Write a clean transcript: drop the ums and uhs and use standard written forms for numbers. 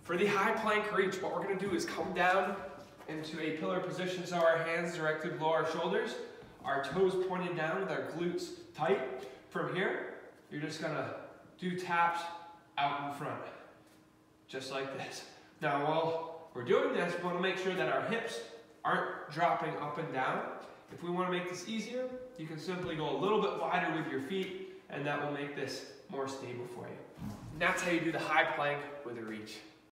For the high plank reach, what we're gonna do is come down into a pillar position, so our hands directly below our shoulders, our toes pointed down with our glutes tight. From here, you're just gonna do taps out in front, just like this. Now, while we're doing this, we wanna make sure that our hips aren't dropping up and down. If we wanna make this easier, you can simply go a little bit wider with your feet, and that will make this more stable for you. And that's how you do the high plank with a reach.